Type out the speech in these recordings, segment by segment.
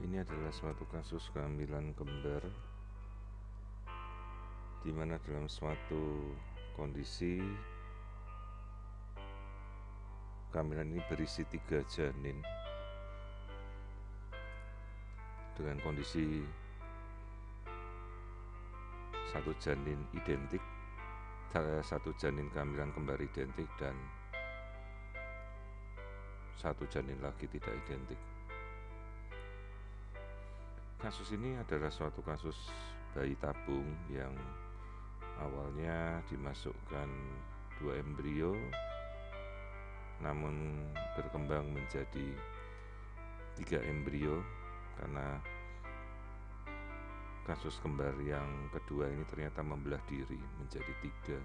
Ini adalah suatu kasus kehamilan kembar, di mana dalam suatu kondisi kehamilan ini berisi 3 janin dengan kondisi satu janin identik, satu janin kehamilan kembar identik, dan satu janin lagi tidak identik. Kasus ini adalah suatu kasus bayi tabung yang awalnya dimasukkan 2 embrio, namun berkembang menjadi 3 embrio karena kasus kembar yang kedua ini ternyata membelah diri menjadi 3.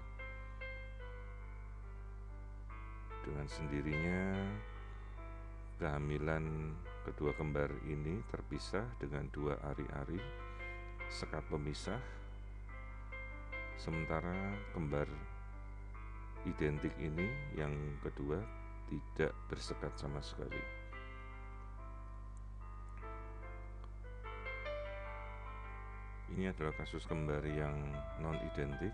Dengan sendirinya kehamilan kedua kembar ini terpisah dengan 2 ari-ari sekat pemisah, sementara kembar identik ini yang kedua tidak bersekat sama sekali. Ini adalah kasus kembar yang non-identik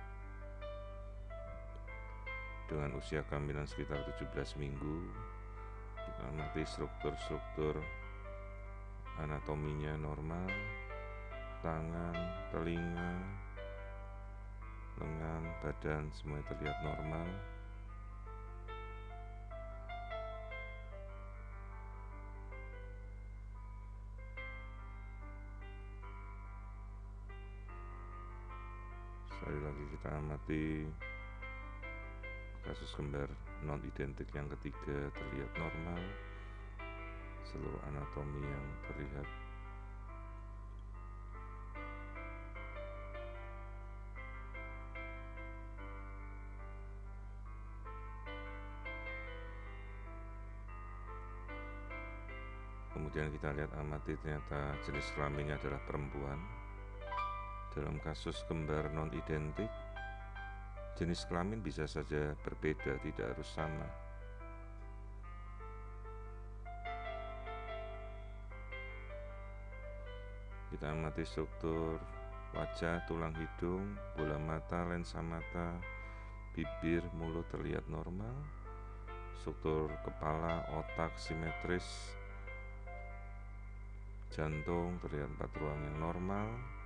dengan usia kehamilan sekitar 17 minggu. Kita amati struktur-struktur anatominya normal, tangan, telinga, lengan, badan semuanya terlihat normal. Sekali lagi kita amati kasus kembar non-identik yang ketiga terlihat normal, seluruh anatomi yang terlihat. Kemudian kita lihat amati ternyata jenis kelaminnya adalah perempuan. Dalam kasus kembar non-identik, jenis kelamin bisa saja berbeda, tidak harus sama. Kita amati struktur wajah, tulang hidung, bola mata, lensa mata, bibir, mulut terlihat normal. Struktur kepala, otak simetris, jantung terlihat 4 ruang yang normal,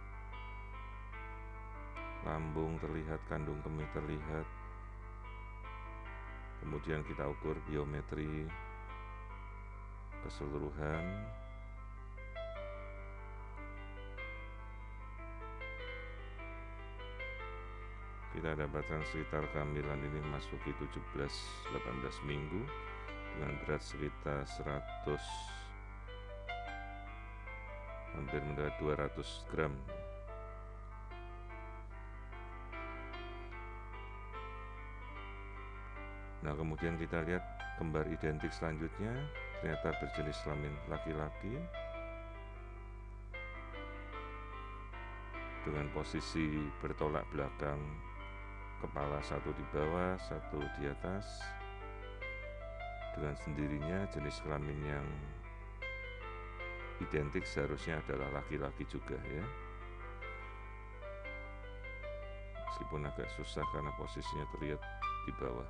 lambung terlihat, kandung kemih terlihat. Kemudian kita ukur biometri keseluruhan. Kita dapatkan sekitar kehamilan ini memasuki 17-18 minggu dengan berat sekitar 100, hampir mendekati 200 gram. Nah, kemudian kita lihat kembar identik selanjutnya ternyata berjenis kelamin laki-laki dengan posisi bertolak belakang, kepala satu di bawah, satu di atas. Dengan sendirinya jenis kelamin yang identik seharusnya adalah laki-laki juga ya, meskipun agak susah karena posisinya terlihat di bawah.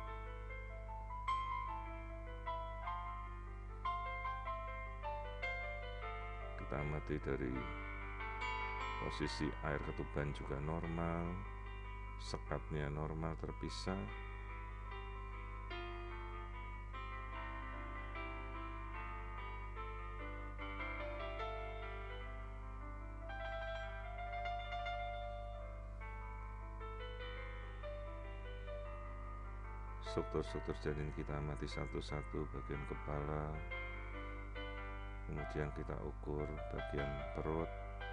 Kita amati dari posisi air ketuban juga normal, sekatnya normal terpisah. Struktur-struktur janin kita amati satu-satu, bagian kepala, kemudian kita ukur bagian perut,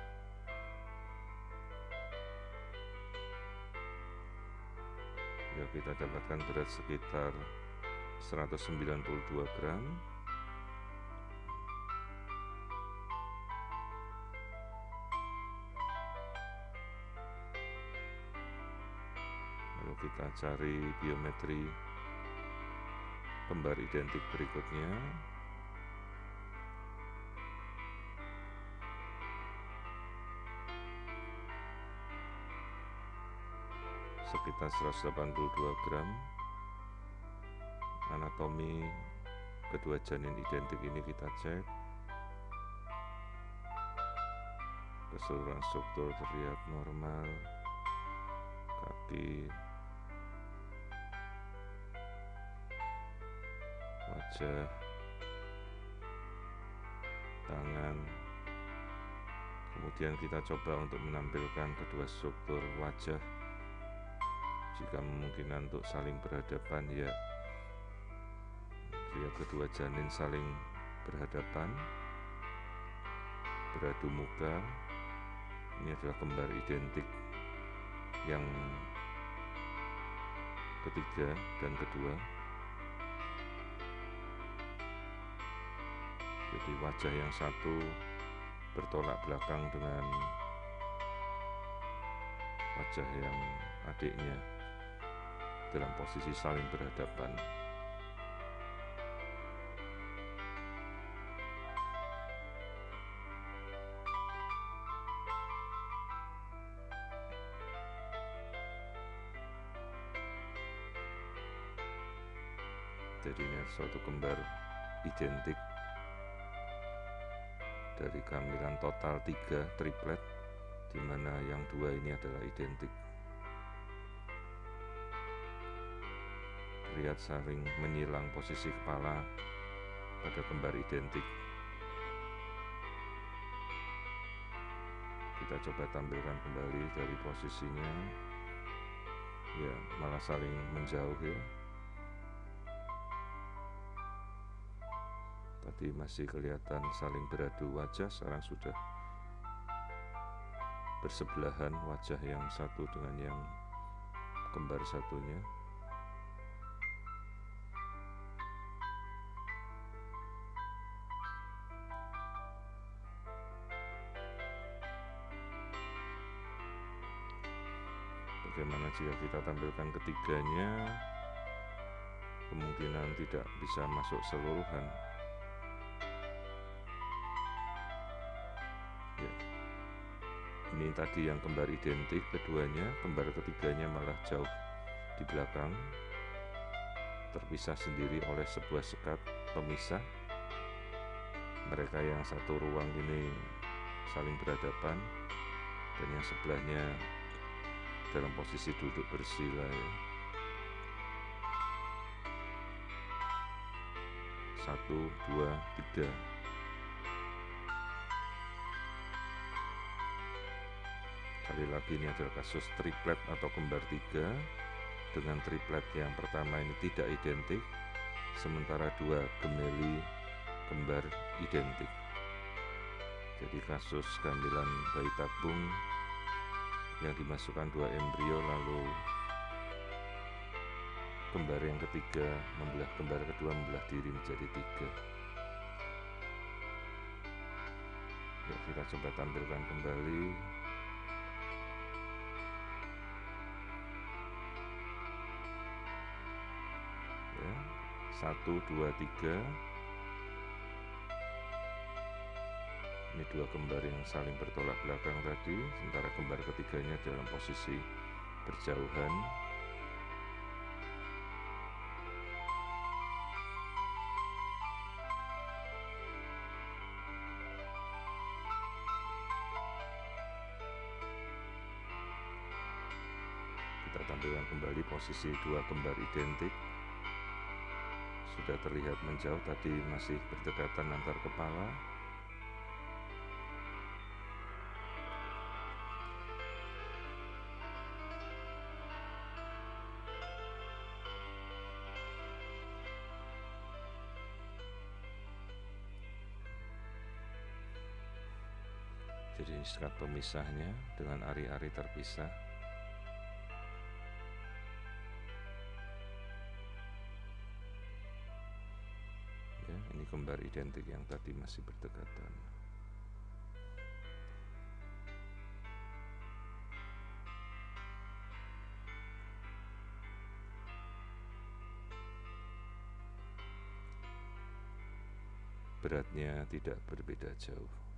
ya kita dapatkan berat sekitar 192 gram. Lalu kita cari biometri kembar identik berikutnya. sekitar 182 gram. Anatomi kedua janin identik ini kita cek. Keseluruhan struktur terlihat normal. Kaki, wajah, tangan. Kemudian kita coba untuk menampilkan kedua struktur wajah. Jika memungkinkan untuk saling berhadapan, ya lihat kedua janin saling berhadapan, beradu muka. Ini adalah kembar identik yang ketiga dan kedua. Jadi wajah yang satu bertolak belakang dengan wajah yang adiknya dalam posisi saling berhadapan. Jadi ini suatu kembar identik dari kehamilan total 3 triplet, di mana yang 2 ini adalah identik. Lihat saling menyilang posisi kepala pada kembar identik. Kita coba tampilkan kembali dari posisinya. Ya, malah saling menjauh ya. Tadi masih kelihatan saling beradu wajah, sekarang sudah bersebelahan wajah yang satu dengan yang kembar satunya. Bagaimana jika kita tampilkan ketiganya? Kemungkinan tidak bisa masuk seluruhan. Ya. Ini tadi yang kembar identik keduanya, kembar ketiganya malah jauh di belakang, terpisah sendiri oleh sebuah sekat pemisah. Mereka yang satu ruang ini saling berhadapan, dan yang sebelahnya dalam posisi duduk bersila ya. 1, 2, 3. Kali lagi ini adalah kasus triplet atau kembar 3, dengan triplet yang pertama ini tidak identik, sementara 2 gemeli kembar identik. Jadi kasus kehamilan bayi tabung yang dimasukkan 2 embrio, lalu kembar yang ketiga membelah kembar kedua membelah diri menjadi 3. Ya, kita coba tampilkan kembali. Ya, 1, 2, 3. Ini 2 kembar yang saling bertolak belakang tadi, sementara kembar ketiganya dalam posisi berjauhan. Kita tampilkan kembali posisi 2 kembar identik. Sudah terlihat menjauh, tadi masih berdekatan antar kepala. Jadi sekat pemisahnya dengan ari-ari terpisah. Ya, ini kembar identik yang tadi masih berdekatan. Beratnya tidak berbeda jauh.